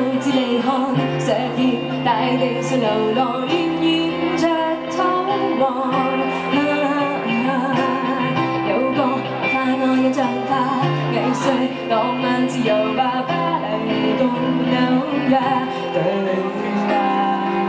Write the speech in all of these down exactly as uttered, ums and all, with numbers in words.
自離寒，石葉大地上流浪，奄奄着禱望。有個快愛嘅像法，藝術浪漫自由吧，巴黎到紐約對話。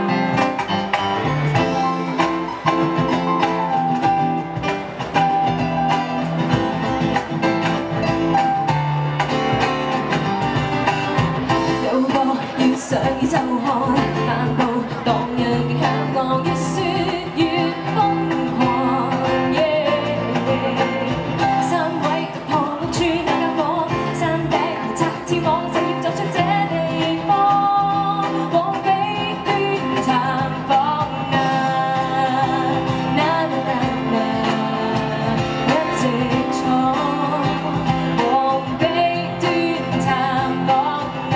上宇宙看，漫步蕩漾嘅向往，越說越瘋狂。Yeah, yeah. 三位突破木柱那間房，山頂拆天網，就要走出這地方，往彼端探訪啊！啦啦啦啦，一直闖，往彼端探訪。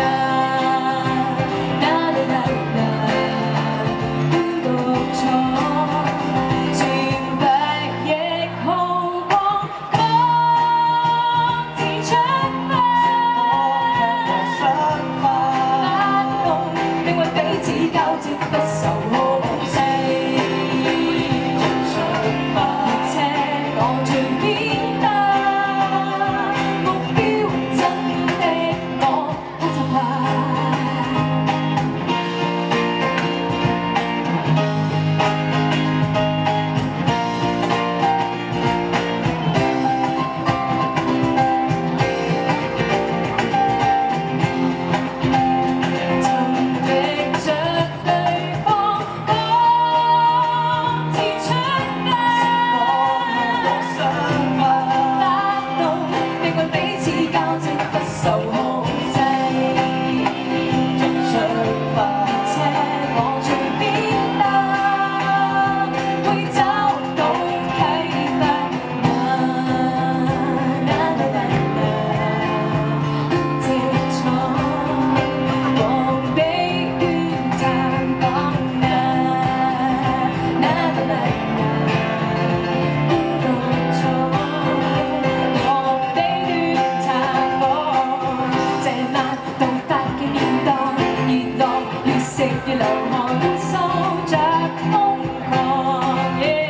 越流汗，掃着瘋狂，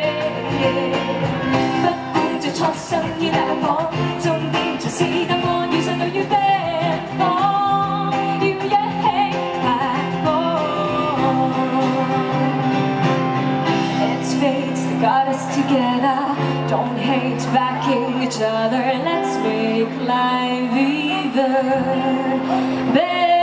不顧着錯身於那間房，終點才是答案，遇上就要病房，要一起拍拖。It's fate that got us together, don't hate backing each other, let's make life even better.